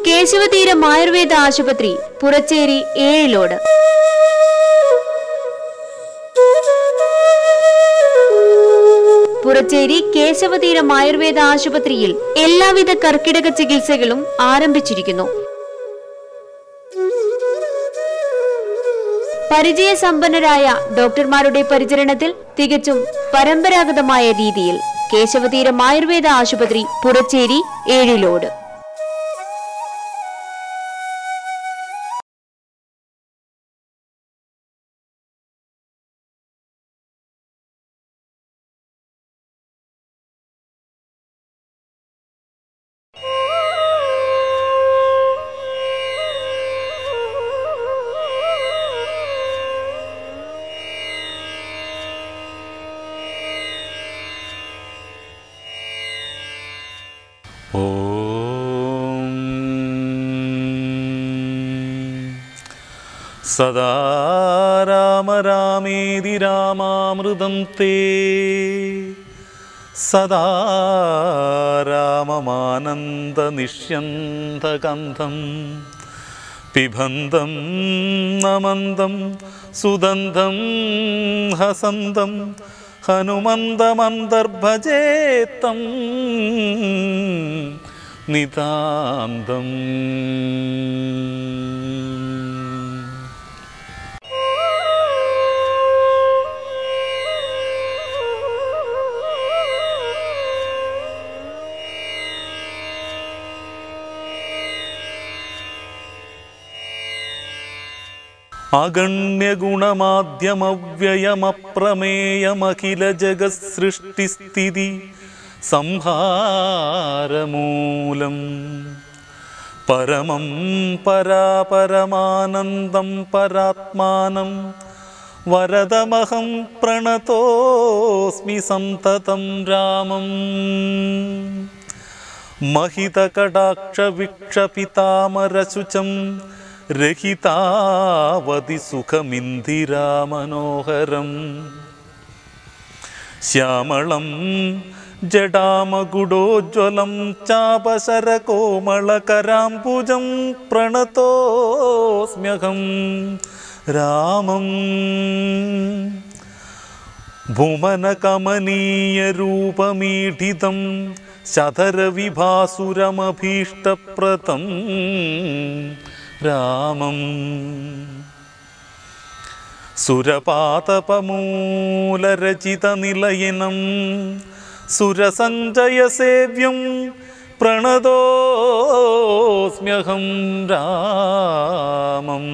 കേശവതീരം ആയുർവേദ ആശുപത്രി, പുറച്ചേരി, ഏഴിലോട്. പുറച്ചേരി കേശവതീരം ആയുർവേദ ആശുപത്രിയിൽ എല്ലാവിധ കർക്കിടക ചികിത്സകളും ആരംഭിച്ചിരിക്കുന്നു. പരിചയസമ്പന്നരായ ഡോക്ടർമാരുടെ പരിചരണത്തിൽ തികച്ചും പരമ്പരാഗതമായ രീതിയിൽ കേശവതീരം ആയുർവേദ ആശുപത്രി, പുറച്ചേരി, ഏഴിലോട്. സദാ രാമ രാമേതി രാമാമൃതം തേ സദാ രാമമാനന്ദ നിഷ്യന്തകന്ധം പിബന്ധം നമന്തം സുദന്തം ഹസന്തം ഹനുമന്തമന്തർഭജേത്തം നിതാന്തം. അഗണ്യഗുണമാദ്യമവ്യയമപ്രമേയമഖില ജഗത്സൃഷ്ടിസ്ഥിതി സംഹാരമൂലം പരമം പരാപരമാനന്ദം പരാത്മാനം വരദമഹം പ്രണതോസ്മി സന്തതം രാമം. മഹിതകടാക്ഷവിക്ഷപിതാമരശുചം രഹിതാവതി സുഖമിന്ദിരാമനോഹരം ശ്യാമളം ജടാമകുടോജ്വലം ചാപശരകോമളകരാംബുജം പ്രണതോസ്മ്യഹം രാമം. ഭുവനകമനീയരൂപമീഠിതം ശതരവിഭാസുരമഭീഷ്ടപ്രദം രാമം. സുരപാതപമൂലരചിതനിലയനം സുരസഞ്ജയസേവ്യം പ്രണതോസ്മ്യഹം രാമം.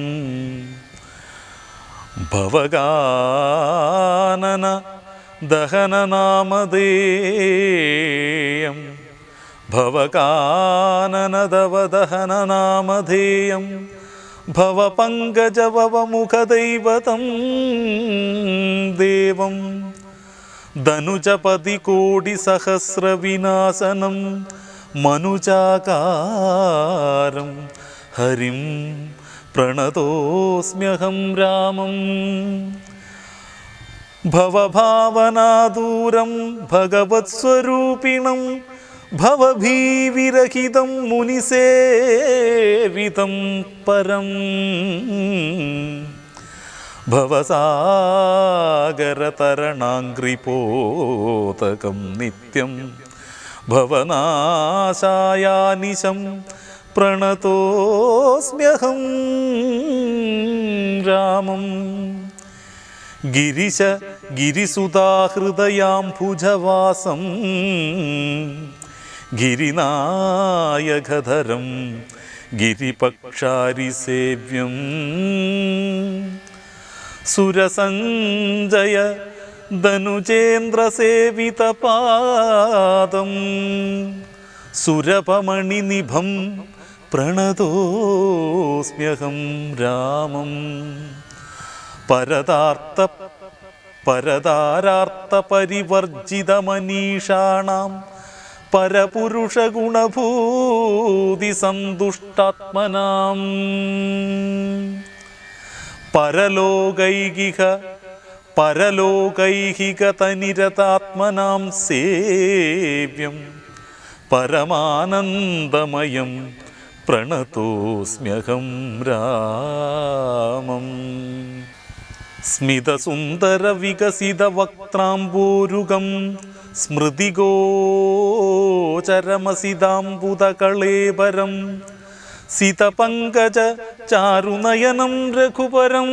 ഭവഗാനന ദഹനനാമധേയം ഭവകാനനദവദഹനനാമധേയം ഭവപങ്കജവമുഖദൈവതം ദേവം ധനുജപതികോടിസഹസ്രവിനാശനം മനുജാകാരം ഹരിം പ്രണതോസ്മ്യഹം രാമം. ഭവഭാവനാദൂരം ഭഗവത്സ്വരൂപിണം ഭവഭീവിരഹിതം മുനിസേവിതം പരം. ഭവസാഗരതരണാംഗ്രിപോതകം നിത്യം ഭവനാശായാനിശം പ്രണതോസ്മ്യഹം രാമം. ഗിരിശ ഗിരിസുതാഹൃദയാംഭുജവാസം ഗിരിനായകധരം ഗിരിപക്ഷാരിസേവ്യം സുരസഞ്ജയ ധനുജേന്ദ്രസേവിതപാദം സുരപമണിനിഭം പ്രണതോസ്മ്യഹം രാമം. പരതാരാർത്ഥപരിവർജിതമനീഷാണാം പരപുരുഷഗുണഭൂതി സന്തുഷ്ടാത്മനാം പരലോകൈഹികതനിരതാത്മനാം സേവ്യം പരമാനന്ദമയം പ്രണതോസ്മ്യഹം രാമം. സ്മിതസുന്ദരവികസിതവക്ത്രാംബോരുഗം സ്മൃതിഗോചരമസിതാംബുദകളേബരം സിതപങ്കജ ചാരുനയനം രഘുപരം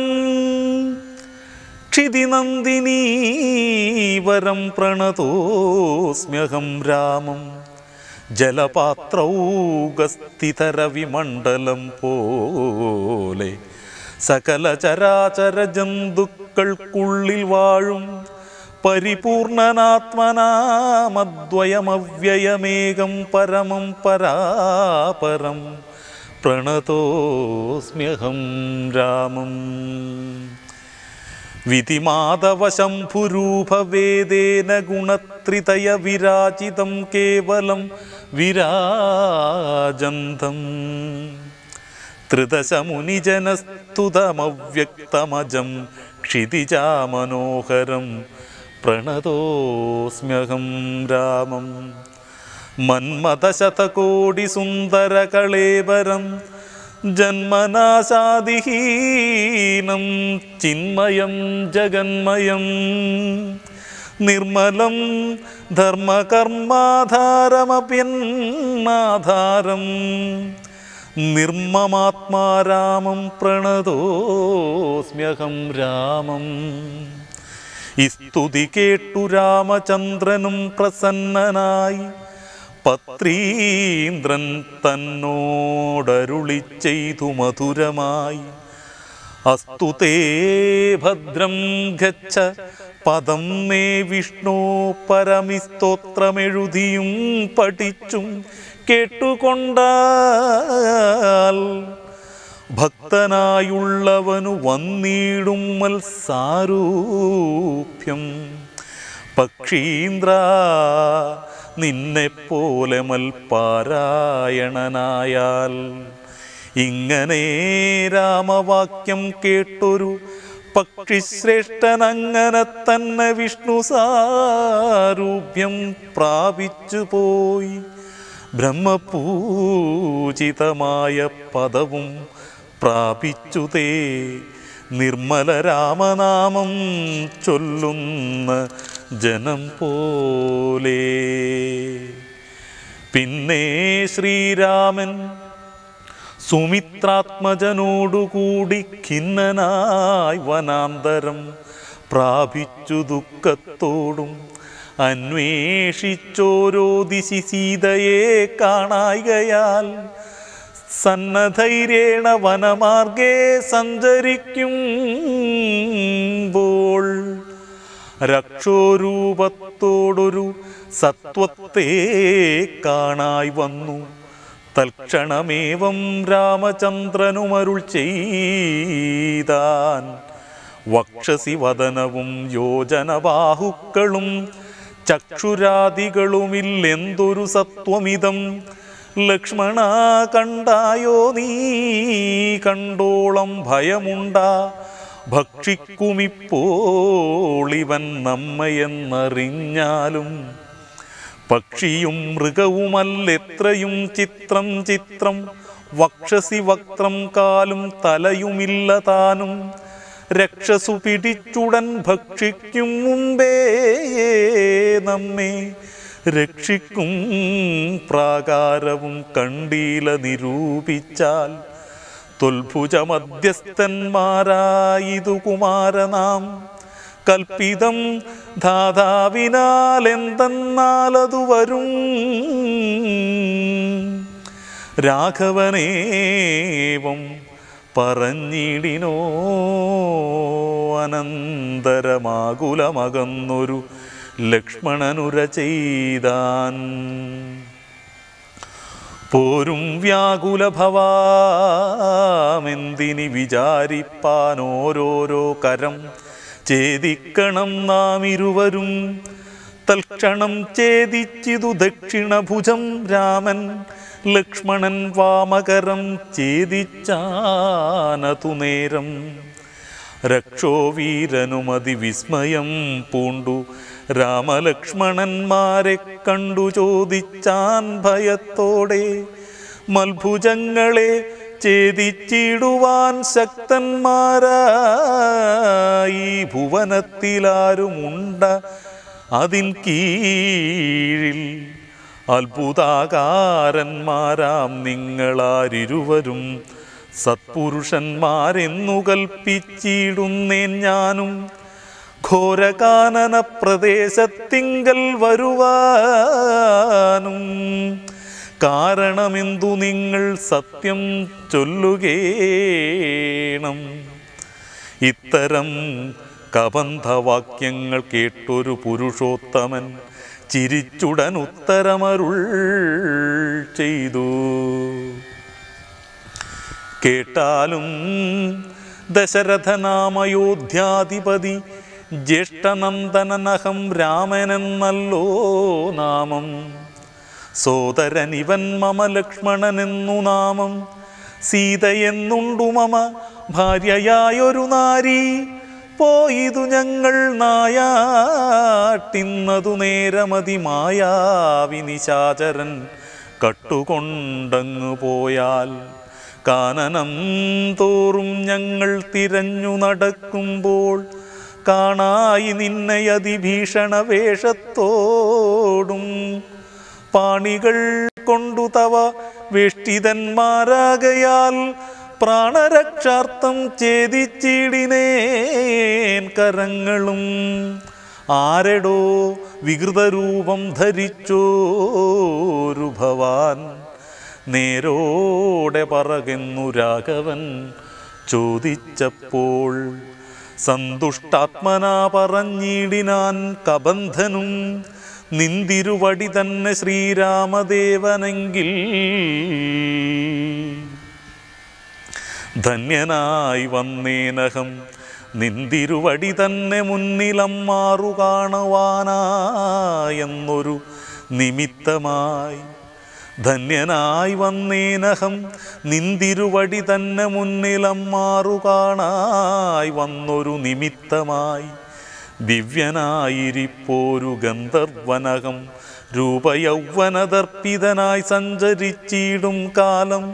ക്ഷിതിനന്ദിനീവരം പ്രണതോസ്മ്യഹം രാമം. ജലപാത്രൗകസ്ഥിതരവിമണ്ഡലം പോലെ സകല ചരാചര ജന്തുക്കൾക്കുള്ളിൽ വാഴും പരിപൂർണനാത്മനാമദ്വയമവ്യയമേകം പരമം പരാപരം പ്രണതോസ്മ്യഹം രാമം. വിധിമാധവശംഭുരൂപവേദേന ഗുണത്രിതയ വിരാജിതം കേവലം വിരാജന്തം ത്രിദശമുനിജനസ്തുതമവ്യക്തമജം ക്ഷിതിജാമനോഹരം പ്രണതോസ്മ്യഹം രാമം. മന്മഥശതകോടിസുന്ദരകളേബരം ജന്മനാശാദിഹീനം ചിന്മയം ജഗന്മയം നിർമ്മലം ധർമ്മകർമാധാരമപ്യന്നാധാരം നിർമ്മമാത്മാരാമം പ്രണതോസ്മ്യഹം രാമം. ഈ സ്തുതി കേട്ടു രാമചന്ദ്രനും പ്രസന്നനായി പത്രീന്ദ്രൻ തന്നോടരുളി ചെയ്തു മധുരമായി. അസ്തു തേ ഭദ്രം ഗച്ഛ പദം മേ വിഷ്ണു പരമിസ്തോത്രമെഴുതിയും പഠിച്ചും കേട്ടുകൊണ്ടാൽ ഭക്തനായുള്ളവനു വന്നിടും മത്സാരൂപ്യം. പക്ഷീന്ദ്ര നിന്നെപ്പോലെ മൽപാരായണനായാൽ ഇങ്ങനെ രാമവാക്യം കേട്ടൊരു പക്ഷിശ്രേഷ്ഠനങ്ങനെ തന്നെ വിഷ്ണു സാരൂപ്യം പ്രാപിച്ചു പോയി. ബ്രഹ്മപൂജിതമായ പദവും പ്രാപിച്ചുതേ നിർമ്മല രാമനാമം ചൊല്ലുന്ന ജനം പോലെ. പിന്നെ ശ്രീരാമൻ സുമിത്രാത്മജനോടുകൂടി ഖിന്നനായി വനാന്തരം പ്രാപിച്ചു ദുഃഖത്തോടും അന്വേഷിച്ചോരോ ദിശി സീതയെ കാണായികയാൽ സന്നധൈര്യേണ വനമാർഗേ സഞ്ചരിക്കുമ്പോൾ രക്ഷോരൂപത്തോടൊരു സത്വത്തെ കാണായി വന്നു. തൽക്ഷണമേവം രാമചന്ദ്രനുമരുൾ ചെയ്താൻ. വക്ഷസി വദനവും യോജനബാഹുക്കളും ചക്ഷുരാദികളുമില്ലെന്തൊരു സത്വമിതം. ലക്ഷ്മണ കണ്ടായോ നീ കണ്ടോളം ഭയമുണ്ടാ. ഭക്ഷിക്കുമിപ്പോളിവൻ നമ്മയെന്നറിഞ്ഞാലും പക്ഷിയും മൃഗവുമല്ലെത്രയും ചിത്രം ചിത്രം. വക്ഷസി വക്ത്രം കാലും തലയുമില്ല താനും. രക്ഷസു പിടിച്ചുടൻ ഭക്ഷിക്കും മുമ്പേ നമ്മെ രക്ഷിക്കും പ്രാകാരവും കണ്ടീല നിരൂപിച്ചാൽ. തൊൽഭുജമധ്യസ്ഥന്മാരായിതു കുമാരനാം കൽപ്പിതം ധാതാവിനാലെന്തെന്നാലതു വരും. രാഘവനേവം പറഞ്ഞിടിനോ അനന്തരമാകുലമകന്നൊരു ലക്ഷ്മണനുര ചെയ്താൻ. പോരും വ്യാകുലഭവാമെന്തിനി വിചാരിപ്പാനോരോരോ കരം ഛേദിക്കണം നാം ഇരുവരും. തൽക്ഷണം ഛേദിച്ചിതു ദക്ഷിണഭുജം രാമൻ. ലക്ഷ്മണൻ വാമകരം ഛേദിച്ചാനതു നേരം. രക്ഷോവീരനുമതിവിസ്മയം പൂണ്ടു രാമലക്ഷ്മണന്മാരെ കണ്ടു ചോദിച്ചാൻ ഭയത്തോടെ. മൽഭുജങ്ങളെ ഛേദിച്ചിടുവാൻ ശക്തന്മാരായി ഭുവനത്തിലാരുമുണ്ട അതിൻ കീഴിൽ അത്ഭുതാകാരന്മാരാം നിങ്ങളാരിരുവരും സത്പുരുഷന്മാരെന്നു കൽപ്പിച്ചിടുന്നേൻ ഞാനും ഘോരകാനന പ്രദേശത്തിങ്കൽ വരുവാനും കാരണമെന്തു നിങ്ങൾ സത്യം ചൊല്ലുകേണം. ഇത്തരം കബന്ധവാക്യങ്ങൾ കേട്ടൊരു പുരുഷോത്തമൻ ചിരിച്ചുടൻ ഉത്തരമരുൾ ചെയ്തു. കേട്ടാലും ദശരഥനാമയോധ്യാധിപതി ജ്യേഷ്ഠനന്ദനനഹം രാമനെന്നല്ലോ നാമം. സോദരനിവൻ മമ ലക്ഷ്മണനെന്നു നാമം. സീതയെന്നുണ്ടു മമ ഭാര്യയായൊരു നാരി. പോയിതു ഞങ്ങൾ നായാട്ടിന്നതു നേരമതി മായാവിനിശാചരൻ കട്ടുകൊണ്ടങ്ങു പോയാൽ. കാനനം തോറും ഞങ്ങൾ തിരഞ്ഞു നടക്കുമ്പോൾ കാണായി നിന്നെ അതിഭീഷണ വേഷത്തോടും പാണികൾ കൊണ്ടു തവ വേഷ്ടിതന്മാരാകയാൽ പ്രാണരക്ഷാർത്ഥം ഛേദിച്ചിടിനേൻ കരങ്ങളും. ആരെടോ വികൃതരൂപം ധരിച്ചോരു ഭവാൻ? നേരോടെ പറകെന്നു രാഘവൻ ചോദിച്ചപ്പോൾ സന്തുഷ്ടാത്മനാ പറഞ്ഞിടിനാൻ കബന്ധനും. നിന്തിരുവടി തന്നെ ശ്രീരാമദേവനെങ്കിൽ ധന്യനായി വന്നേനഹം. നിന്തിരുവടി തന്നെ മുന്നിലമ്മാറു കാണുവാനായെന്നൊരു നിമിത്തമായി. ധന്യനായി വന്നേനഹം. നിന്തിരുവടി തന്നെ മുന്നിലമ്മാറു കാണായി വന്നൊരു നിമിത്തമായി. ദിവ്യനായിരിപ്പോരു ഗന്ധർവനകം രൂപയൗവനദർപ്പിതനായി സഞ്ചരിച്ചിടും കാലം.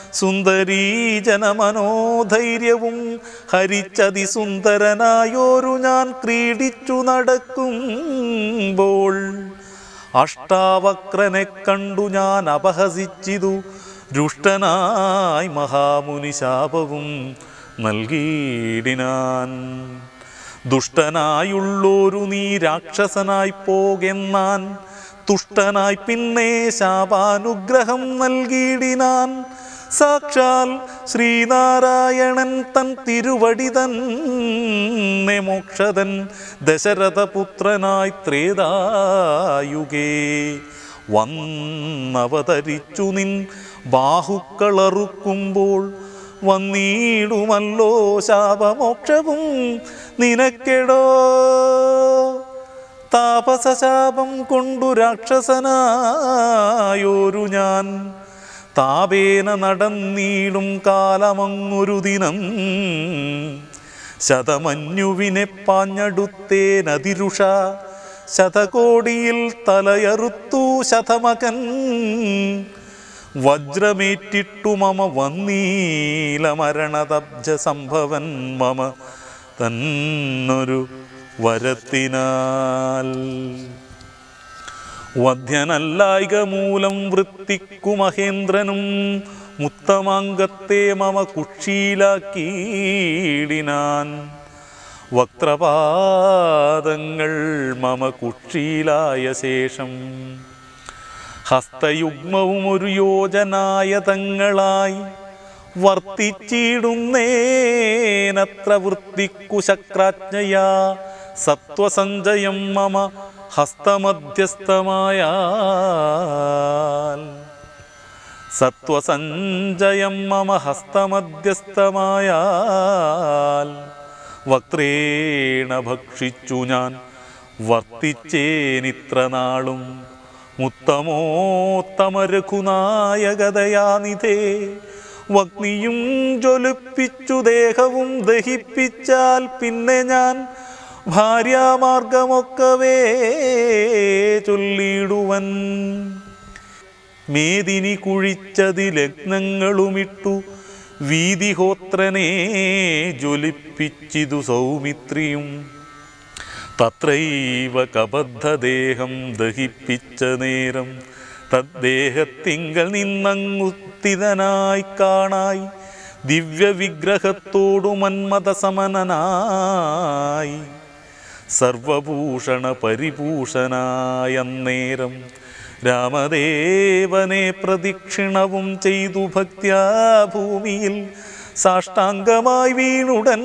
സുന്ദരീജനമനോധൈര്യവും ഹരിച്ചതിസുന്ദരനായോരു ഞാൻ ക്രീഡിച്ചു നടക്കുമ്പോൾ അഷ്ടാവക്രനെ കണ്ടു ഞാൻ അപഹസിച്ചിതു. രുഷ്ടനായി മഹാമുനി ശാപവും നൽകിയിടിനാൻ. ദുഷ്ടനായുള്ളോരു നീ രാക്ഷസനായി പോകെന്നാൻ. തുഷ്ടനായി പിന്നെ ശാപാനുഗ്രഹം നൽകിയിടിനാൻ. സാക്ഷാൽ ശ്രീനാരായണൻ തൻ തിരുവടി തന്നെ മോക്ഷതൻ ദശരഥപുത്രനായി ത്രേതായുഗേ വന്നവതരിച്ചു നിൻ ബാഹുക്കളറുക്കുമ്പോൾ വന്നിടുമല്ലോ ശാപമോക്ഷവും നിനക്കെടോ. താപസശാപം കൊണ്ടു രാക്ഷസനായോരു ഞാൻ താപേന നടന്നീടും കാലമങ്ങൊരു ദിനം. ശതമന്യുവിനെ പാഞ്ഞടുത്തേനതിരുഷ. ശതകോടിയിൽ തലയറുത്തു ശതമകൻ. വജ്രമേറ്റിട്ടു മമ വന്നീല മരണതബ്ജ സംഭവൻ മമ തന്നൊരു വരത്തിനാൽ. വധ്യനല്ലായിക മൂലം വൃത്തിക്കു മഹേന്ദ്രനും മുത്തമാംഗത്തെ മമ കുക്ഷീലാക്കിയിടിനാൻ. വക്രപാദങ്ങൾ മമ കുക്ഷീലായ ശേഷം ഹസ്തയുഗ്മവും ഒരു യോജനായതങ്ങളായി വർത്തിച്ചിടുന്നേനത്ര വൃത്തിക്കു ശക്രാജ്ഞയാ. സത്വസഞ്ചയം മമ ഹസ്തമധ്യസ്ഥമായാൽ. സത്വസഞ്ചയം മമ ഹസ്തമധ്യസ്ഥമായാൽ. വക്രേണ ഭക്ഷിച്ചു ഞാൻ വർത്തിച്ചേനിത്ര നാളും. മുത്തമോത്തമ രഘുനായകതയാനിധേ. വഗ്നിയും ജ്വലിപ്പിച്ചു ദേഹവും ദഹിപ്പിച്ചാൽ പിന്നെ ഞാൻ ഭാര്യാമാർഗമൊക്കവേ ചൊല്ലിടുവൻ. മേദിനി കുഴിച്ചതിലഗ്നങ്ങളുമിട്ടു വീതിഹോത്രനെ ജ്വലിപ്പിച്ചിതു സൗമിത്രിയും. തത്രൈവ കബദ്ധദേഹം ദഹിപ്പിച്ച നേരം തദ്ദേഹത്തിങ്കൽ നിന്നങ്ങുത്തിതനായി കാണായി ദിവ്യവിഗ്രഹത്തോടു മന്മഥസമനായി സർവഭൂഷണ പരിഭൂഷണായന്നേരം രാമദേവനെ പ്രദക്ഷിണവും ചെയ്തു ഭക്ത്യാ ഭൂമിയിൽ സാഷ്ടാംഗമായി വീണുടൻ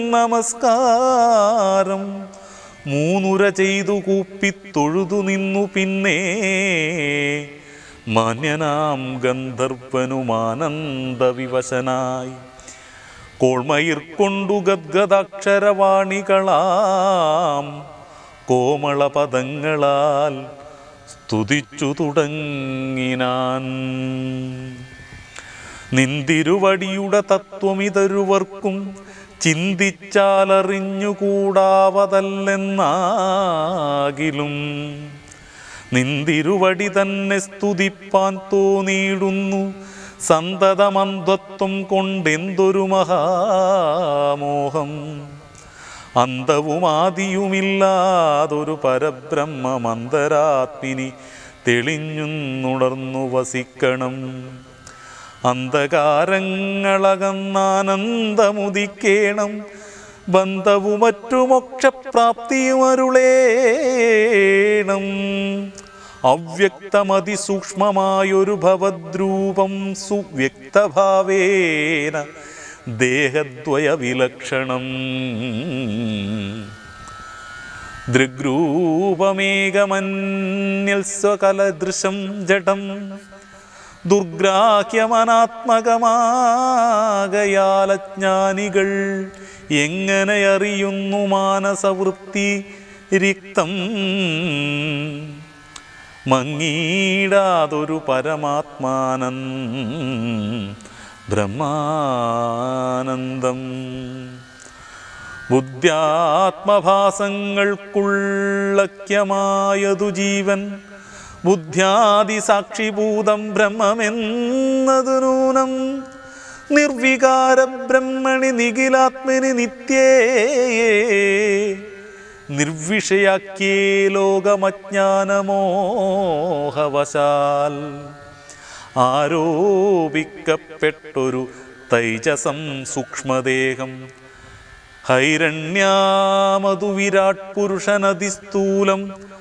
നമസ്കാരം മൂന്നുര ചെയ്തു കൂപ്പിത്തൊഴുതു നിന്നു. പിന്നെ മാന്യനാം ഗന്ധർവനുമാനന്ദവിവശനായി കോൾമയിർ കൊണ്ടു ഗദ്ഗദാക്ഷരവാണികളാം കോമളപദങ്ങളാൽ സ്തുതിച്ചു തുടങ്ങിനാൻ. നിന്തിരുവടിയുടെ തത്വമിതരുവർക്കും ചിന്തിച്ചാലറിഞ്ഞുകൂടാവതല്ലെന്നാകിലും നിന്തിരുവടി തന്നെ സ്തുതിപ്പാൻ തോന്നിയിടുന്നു. സന്തതമന്ധത്വം കൊണ്ടെന്തൊരു മഹാമോഹം. അന്തവുമാദിയുമില്ലാതൊരു പരബ്രഹ്മമന്തരാത്മിനി തെളിഞ്ഞുണർന്നു വസിക്കണം. അന്ധകാരങ്ങളകന്നാനന്ദമുദിക്കേണം. ബന്ധവും മറ്റു മോക്ഷപ്രാപ്തിയും അരുളേണം. അവ്യക്തമതിസൂക്ഷ്മമായൊരു ഭവദ്രൂപം സുവ്യക്തഭാവേന ദേഹദ്വയ വിലക്ഷണം. ദൃഗ്രൂപമേകമന്യൽസ്വകലദൃശം ജഡം ദുർഗ്രാഹ്യമനാത്മകമാകയാലജ്ഞാനികൾ എങ്ങനെ അറിയുന്നു മാനസവൃത്തി രിക്തം. മങ്ങീടാതൊരു പരമാത്മാനം ബ്രഹ്മാനന്ദം. ബുദ്ധ്യാത്മഭാസങ്ങൾക്കുള്ളക്യമായതു ജീവൻ ബുദ്ധ്യാദിസാക്ഷിഭൂതം ബ്രഹ്മമെന്നതു നൂനം. നിർവികാര ബ്രഹ്മണി നിഖിലാത്മനി നിത്യേ നിർവിഷയാക്യേ ലോകമജ്ഞാനമോഹവശാൽ ആരോപിക്കപ്പെട്ടൊരു തൈജസം സൂക്ഷ്മദേഹം ഹൈരണ്യാമതു വിരാട് പുരുഷനതിസ്ഥൂലം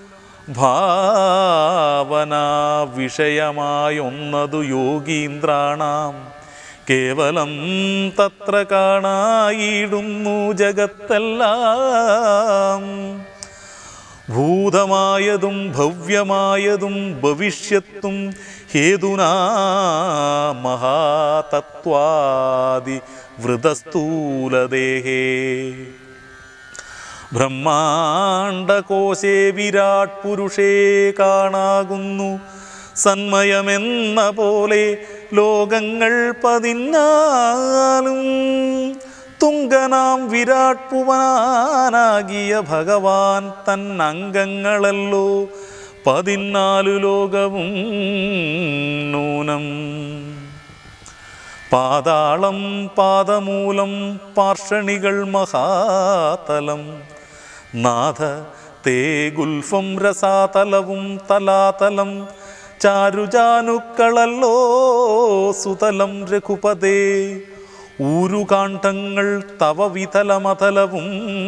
ഭാവനാ വിഷയമായൊന്നതു യോഗീന്ദ്രാണാം കേവലം തത്ര കാണായിടുന്നു ജഗത്തെല്ലാം. ഭൂതമായതും ഭവ്യമായതും ഭവിഷ്യത്തും ഹേതുനാ മഹാതത്വാദി വൃതസ്ഥൂലദേഹേ. ബ്രഹ്മാണ്ഡകോശേ വിരാട് പുരുഷേ കാണാകുന്നു സന്മയമെന്ന പോലെ ലോകങ്ങൾ 14. തുങ്കനാം വിരാട് പുവനാനാകിയ ഭഗവാൻ തന്നംഗങ്ങളല്ലോ 14 ലോകവും നൂനം. പാതാളം പാദമൂലം പാർഷണികൾ മഹാതലം നാഥ തേ ഗുൽഫം രസാതലവും തലാതലം ചാരുജാനുക്കളല്ലോ സുതലം രഘുപതേ. ഊരുകാണ്ഡങ്ങൾ തവ വിതലമതലവും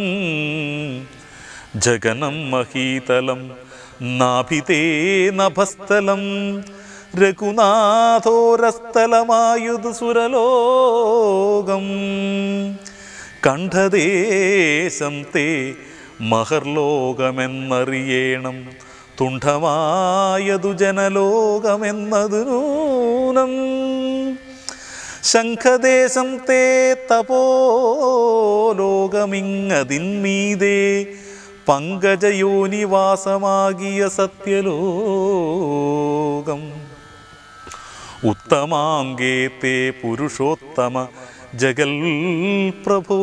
ജഗനം മഹീതലം നാഭിതേ നഭസ്ഥലം രഘുനാഥോരസ്ഥലമായുധ സുരലോകം. കണ്ഠദേശം തേ മഹർലോകമെന്നറിയേണം തുണ്ഡമായതു ജനലോകമെന്നതു നൂനം. ശംഖദേശം തേ തപോലോകമിങ്ങതിന്മീതേ പങ്കജയോനിവാസമാകിയ സത്യലോകം. ഉത്തമാംഗേ തേ പുരുഷോത്തമ ജഗൽ പ്രഭോ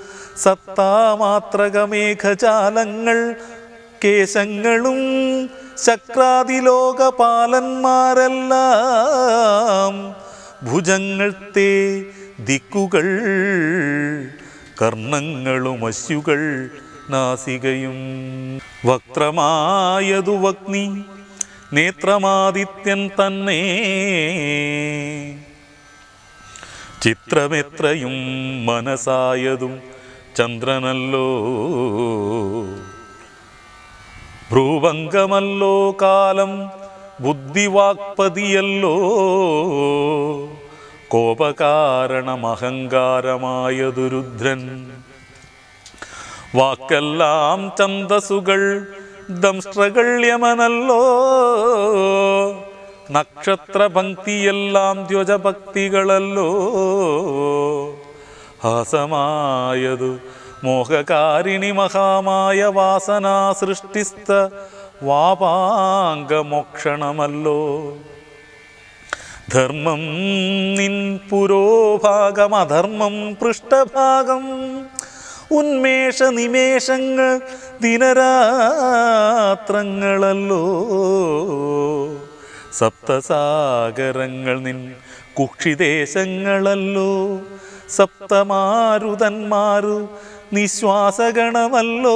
സത്താമാത്രകമേഘജാലങ്ങൾ കേശങ്ങളും ശക്രാതിലോകപാലന്മാരെല്ലാം ഭുജങ്ങൾ തേ ദിക്കുകൾ കർണങ്ങളും അശ്യുകൾ നാസികയും വക്രമായതു വഗ്നി നേത്രമാദിത്യൻ തന്നെ ചിത്രമെത്രയും മനസായതും ചന്ദ്രനല്ലോ ഭ്രൂഭംഗമല്ലോ കാലം ബുദ്ധിവാക്പതിയല്ലോ കോപകാരണമഹങ്കാരമായതു രുദ്രൻ വാക്കെല്ലാം ഛന്ദസ്സുകൾ ദംഷ്ട്രകൾ യമനല്ലോ നക്ഷത്രഭക്തിയെല്ലാം ദ്വജഭക്തികളല്ലോ ഹാസമായതു മോഹകാരിണി മഹാമായ വാസനാ സൃഷ്ടിസ്ഥ വാപാംഗമോക്ഷണമല്ലോ ധർമ്മം നിൻ പുരോഭാഗം അധർമ്മം പൃഷ്ഠഭാഗം ഉന്മേഷ നിമേഷങ്ങൾ ദിനരാത്രങ്ങളല്ലോ സപ്തസാഗരങ്ങൾ നിൻ കുക്ഷിദേശങ്ങളല്ലോ സപ്തമാരുതന്മാരു നിശ്വാസഗണമല്ലോ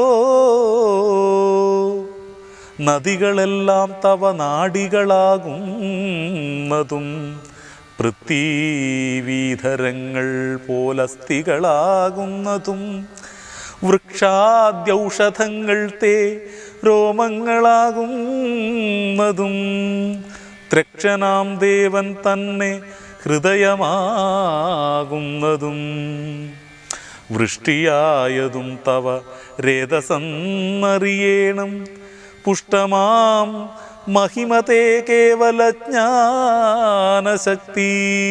നദികളെല്ലാം തവ നാടികളാകുന്നതും പൃഥ്വീധരങ്ങൾ പോലസ്ഥികളാകുന്നതും വൃക്ഷാദ്യൗഷധങ്ങൾ തേ രോമങ്ങളാകുന്നതും ത്രക്ഷനാം ദേവൻ തന്നെ ഹൃദയമാകുന്നതും വൃഷ്ടിയായതും തവ രേതസന്നറിയേണം പുഷ്ടമാം മഹിമതേ കേവല ജ്ഞാനശക്തി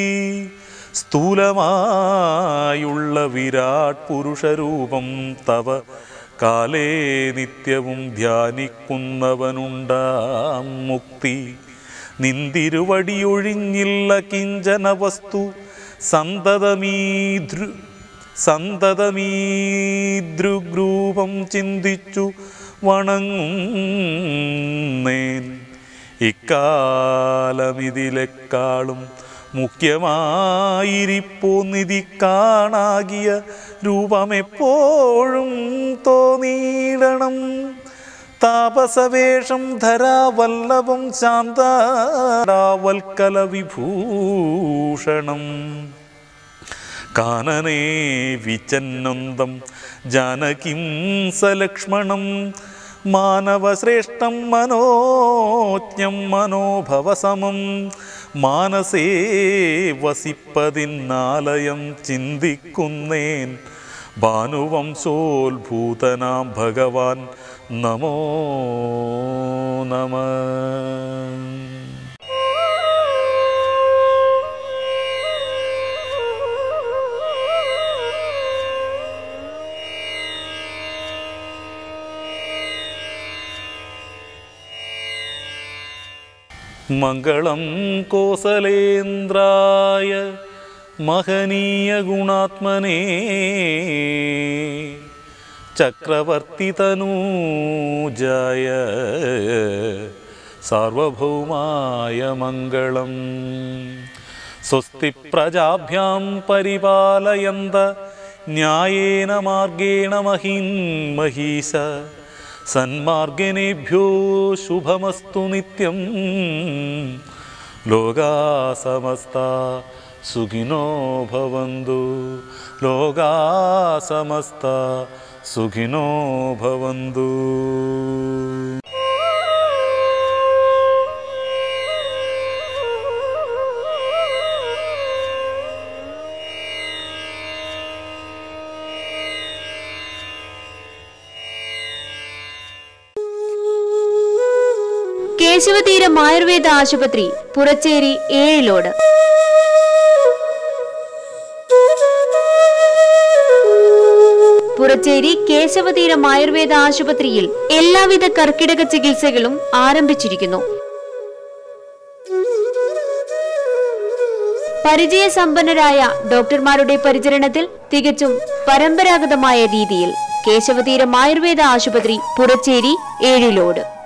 സ്ഥൂലമായുള്ള വിരാട് പുരുഷരൂപം തവ കാലേ നിത്യവും ധ്യാനിക്കുന്നവനുണ്ടാം മുക്തി നിന്തിരുവടിയൊഴിഞ്ഞില്ല കിഞ്ചന വസ്തു സന്തതമീദൃഗ്രൂപം ചിന്തിച്ചു വണങ്ങുന്നേൻ ഇക്കാലമിതിലെക്കാളും മുഖ്യമായിരിപ്പോന്നിതി കാണാകിയ രൂപമെപ്പോഴും തോന്നിയിടണം താപസവേഷം ധരാവല്ലഭം ശാന്താവൽക്കല വിഭൂഷണം കാനനേ വിചന്നന്തം ജാനകിം സലക്ഷ്മണം മാനവശ്രേഷ്ഠം മനോജ്ഞം മനോഭവസമം മാനസേ വസിപ്പതിന്നാലയം ചിന്തിക്കുന്നേൻ ഭാനുവംശോത്ഭൂതനാം ഭഗവാൻ നമോ നമഃ. മംഗളം കോസലേന്ദ്രായ മഹനീയ ഗുണാത്മനേ ചക്രവർത്തിതനൂജായ സാർവഭൗമായ മംഗളം. സ്വസ്തി പ്രജാഭ്യാം പരിപാലയന്ത ന്യായേന മാർഗേണ മഹിം മഹീശ സന്മാർഗിനേഭ്യോ ശുഭമസ്തു നിത്യം. ലോകാ സമസ്താ സുഖിനോ ഭവന്തു. ലോകാ സമസ്താ സുഖിനോ ഭവന്തു. കേശവതീരം ആയുർവേദ ആശുപത്രി, പുറച്ചേരി, ഏഴിലോട്. പുറച്ചേരി കേശവതീരം ആയുർവേദ ആശുപത്രിയിൽ എല്ലാവിധ കർക്കിടക ചികിത്സകളും ആരംഭിച്ചിരിക്കുന്നു. പരിചയസമ്പന്നരായ ഡോക്ടർമാരുടെ പരിചരണത്തിൽ തികച്ചും പരമ്പരാഗതമായ രീതിയിൽ കേശവതീരം ആയുർവേദ ആശുപത്രി, പുറച്ചേരി, ഏഴിലോട്.